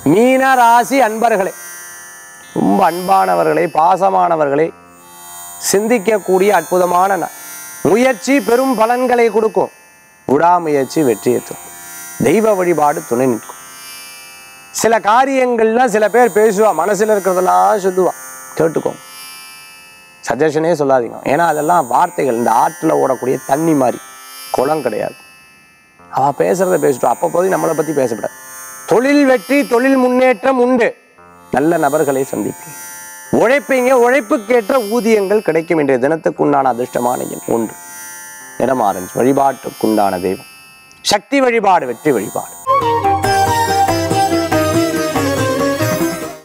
மீன ராசி அன்பர்களே, ரொம்ப அன்பானவர்களே, பாசமானவர்களே, சிந்திக்கக்கூடிய அற்புதமான முயற்சி பெரும் பலன்களை கொடுக்கும். விடாமுயற்சி வெற்றியை தரும். தெய்வ வழிபாடு துணை நிற்கும். சில காரியங்கள்லாம் சில பேர் பேசுவா, மனசுல இருக்கிறதெல்லாம் சொல்லுவா, கேட்டுக்கோங்க. சஜஷனே சொல்லாதீங்க. ஏன்னா அதெல்லாம் வார்த்தைகள், இந்த ஆற்றுல ஓடக்கூடிய தண்ணி மாதிரி, குளம் கிடையாது. அவ பேசுறத பேசிட்டோம், அப்பப்போது நம்மளை பத்தி பேசப்படாது. தொழில் வெற்றி, தொழில் முன்னேற்றம் உண்டு. நல்ல நபர்களை சந்திப்பீங்க. உழைப்பீங்க, உழைப்புக்கேற்ற ஊதியங்கள் கிடைக்கும். இன்றைய தினத்துக்குண்டான அதிர்ஷ்டமான எண் 1, நிறம் ஆரஞ்சு. வழிபாட்டுக்குண்டான தெய்வம் சக்தி வழிபாடு, வெற்றி வழிபாடு.